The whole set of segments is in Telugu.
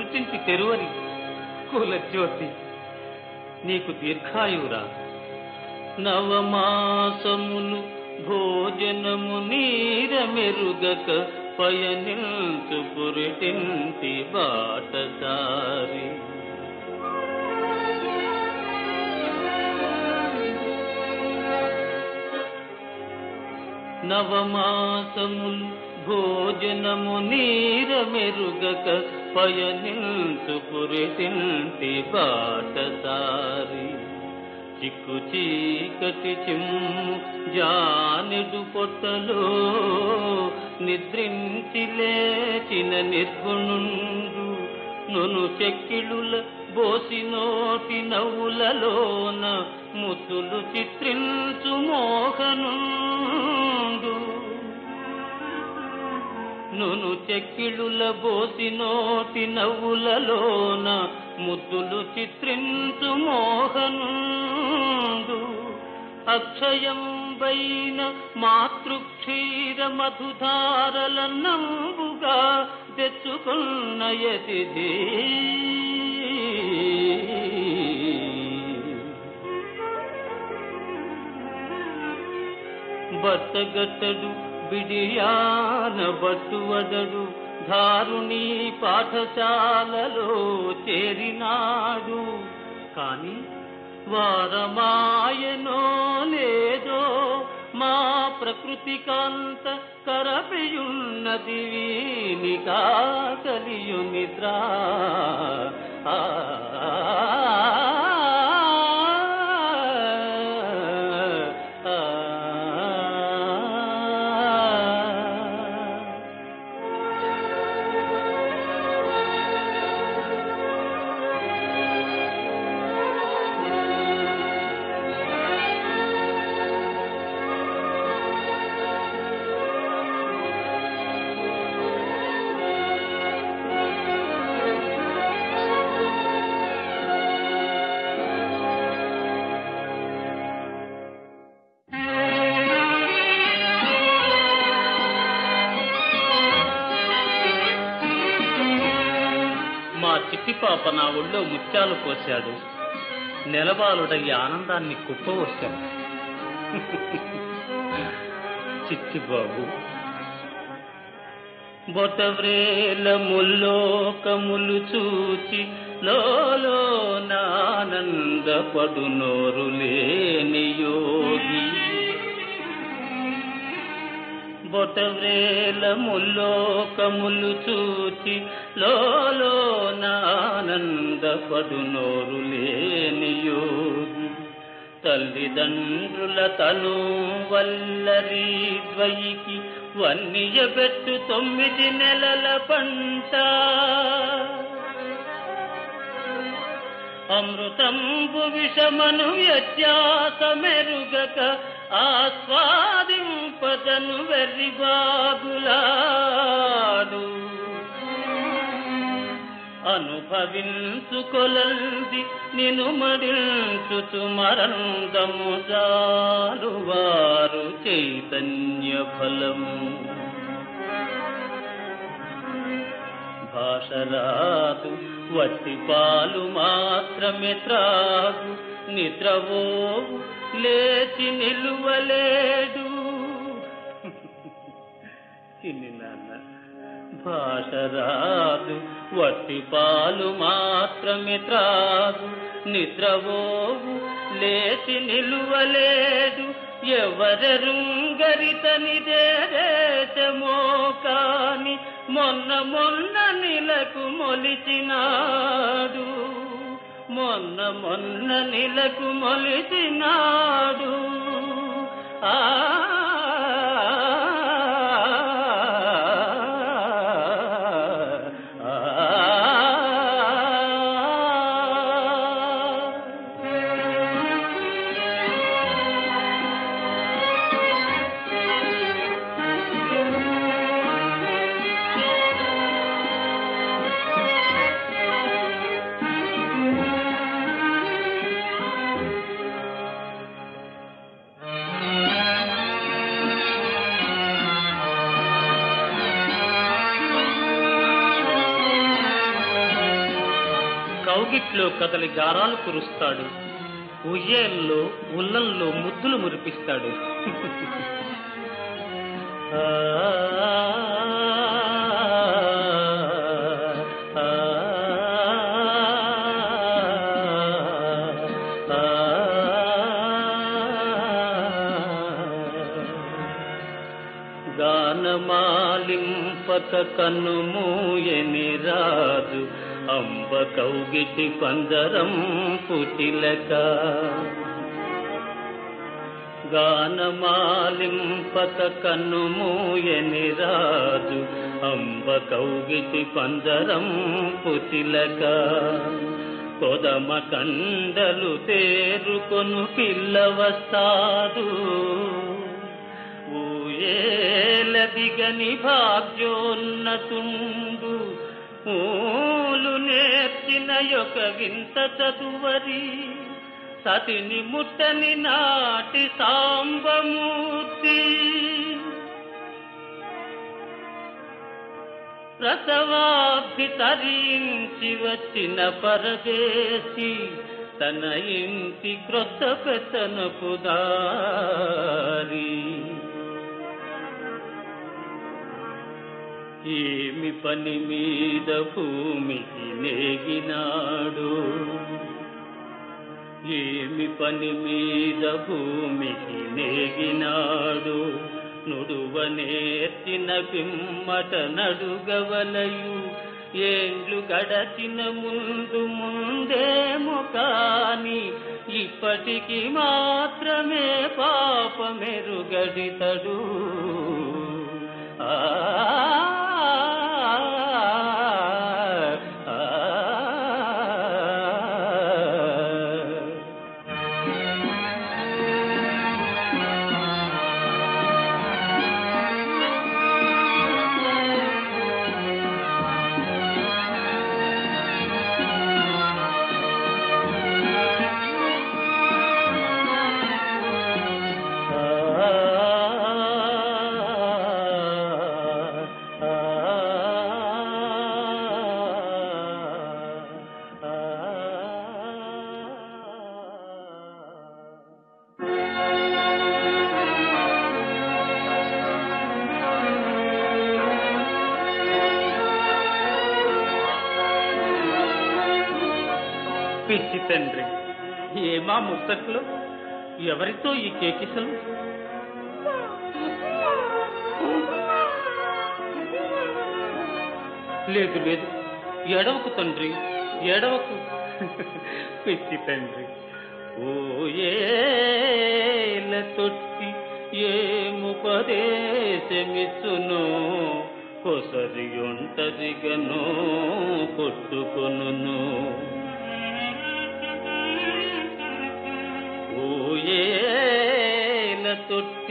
పుట్టింటి తెరువని కుల జ్యోతి నీకు దీర్ఘాయురా. నవమాసములు భోజనము నీర మెరుగక పయనించు పురిటింటి బాటసారి. నవమాసములు భోజనము నీర మెరుగక పయనించు పురిటింటి బాటసారి. చిక్కు చీకటి చిమ్ము జానెడు పొట్టలో నిద్రించి లేచిన నిర్గుణుండు నొను చెక్కిళుల బోసినోటి నవ్వులలోన ముద్దులు చిత్రించు మోహనుండు. నొను చెక్కిళుల బోసినోటి నవ్వులలోన ముద్దులు చిత్రించు మోహనుండు. అక్షయం వైన మాతృక్షీర మధుధారల నంబుగా తెచ్చుకున్న యతిథి. బట్టగట్టడు బిడియాన బట్టువదడు ధారుణి పాఠశాలలో చేరినాడు. కాని వారమాయనో లేదో మా ప్రకృతికాంత కరపియున్నది వీనికా కలియు నిద్ర. చిట్టి పాప నా ఒళ్ళో ముత్యాలు పోశాడు. నెలబాలుడయ్యి ఆనందాన్ని కుప్పవచ్చాడు. చిట్టి బాబు బొటవ్రేల ముల్లోకములు చూచి లోలో నానందపడు నోరు లేని యోగి. బొటవ్రేల ముల్లోకములు చూచి లోలో నానందపడు నోరు లేని యోగి. తల్లిదండ్రుల తను వల్లరి ద్వయికి వన్నియబెట్టు 9 నెలల పంట. అమృతంబు విషమను వ్యత్యాసమెరుగక ఆస్వాదింపదను వెర్రిబాగులాడు. అనుభవించుకొలల్ది నిను మరించుచు మరందము జాలువారు చైతన్య ఫలము. భాషరాదు వట్టి పాలు మాత్రమే త్రాగు, నిద్రవోవు లేచి నిలువలేడు. చిన్ని నాన్న భాషరాదు వట్టి పాలు మాత్రమే త్రాగు, నిద్రవోవు లేచి నిలువలేడు. ఎవరెరుంగరితనిదే దేశమో కాని మొన్న నిలకు మొలిచినాడు. మొన్న నిలకు మొలిచినాడు. ఆ కౌగిట్లో కదలి గారాలు కురుస్తాడు, ఉయ్యేల్లో ఉల్లల్లో ముద్దులు మురిపిస్తాడు. గానమాలింపక కన్నుమూయని రాజు అంబ కౌగిటి పంజరం పుటిలక. గానమాలింపక కన్నుమూయని రాజు అంబ కౌగిటి పంజరం పుటిలక. కొదమ కండలు తేరుకొను పిల్ల వస్తాడు, ఊయేలదిగని భాగ్యోన్నతుండు. ఊలు నేర్చిన యొక్క వింత చదువరి, సతిని ముట్టని నాటి సాంబమూర్తి. ప్రసవాబ్ది తరించి వచ్చిన పరదేశి, తన ఇంటి క్రొత్త పెత్తనపు దారి. ఏమి పని మీద భూమికి నేగినాడు, ఏమి పని మీద భూమికి నేగినాడు. నుడువ నేర్చిన పిమ్మట నడుగవలయు, ఏండ్లు గడచిన ముందు ముందేమో కాని ఇప్పటికి మాత్రమే పాపమెరుగడితడు. పిచ్చి తండ్రి, ఏమా ముచ్చట్లు, ఎవరితో ఈ కేకిసలు? లేదు లేదు, ఎడవకు తండ్రి, ఎడవకు. పిచ్చి తండ్రి, ఓ ఏల తొట్టి ఏముపదేశమిచ్చునో, కొసరి ఒంటరిగనో కొట్టుకొనును. ఏల తొట్టి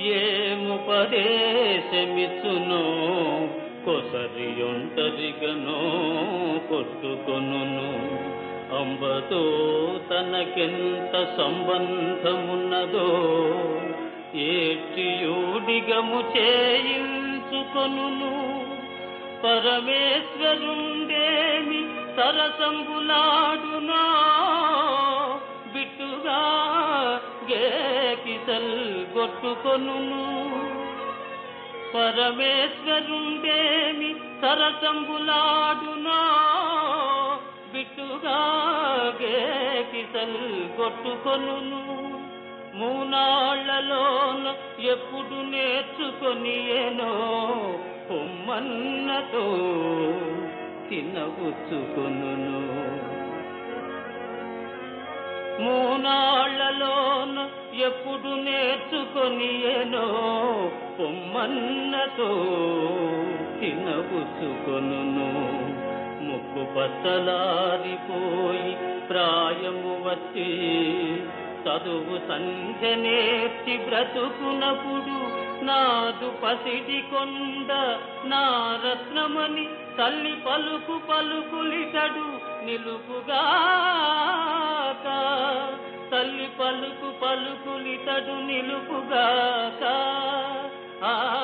ఏముపదేశమిచ్చునో, కొసరి ఒంటరిగనో కొట్టుకొనును. అంబతో తనకెంత సంబంధమున్నదో, ఏడ్చియూడిగము చేయించుకొనును. పరమేశ్వరుండేమి సరసంబులాడునా, బిట్టుగా గేకిసల్ గొట్టుకొనును. పరమేశ్వరుండేమి సరసంబులాడునా, బిట్టుగా గేకిసల్ గొట్టుకొనును. మూనాళ్లలోన ఎప్పుడు నేర్చుకొనియేనో, పొమ్మన్నతో తినవుచ్చుకొనును. మూనాళ్లలోన ఎప్పుడు నేర్చుకొనియేనో, పొమ్మన్నతో తినవుచ్చుకొనును. ముక్కు పచ్చలారిపోయి ప్రాయము వచ్చి, చదువు సంధ్య నేర్చి బ్రతుకునప్పుడు, నాదు పసిడి కొండ నా రత్నమని తల్లి పలుకు పలుకులితడు నిలుపుగాక. తల్లి పలుకు పలుకులితడు నిలుపుగాక.